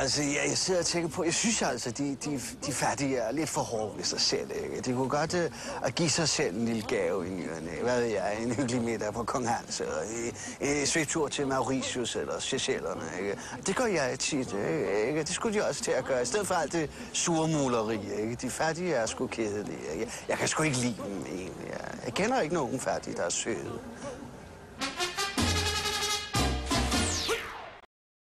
altså, jeg sidder og tænker på, jeg synes altså, de fattige er lidt for hårde ved sig selv, ikke? De kunne godt at give sig selv en lille gave i nyerne. Hvad ved jeg, en hyggelig middag på Kong Hans, eller en svigtur til Mauritius eller Seychellerne, ikke? Det gør jeg tit, ikke? Det skulle de også til at gøre, i stedet for alt det surmuleri, ikke? De fattige er sgu kedelige, ikke? Jeg kan sgu ikke lide dem, egentlig. Jeg kender ikke nogen fattige, der er søde.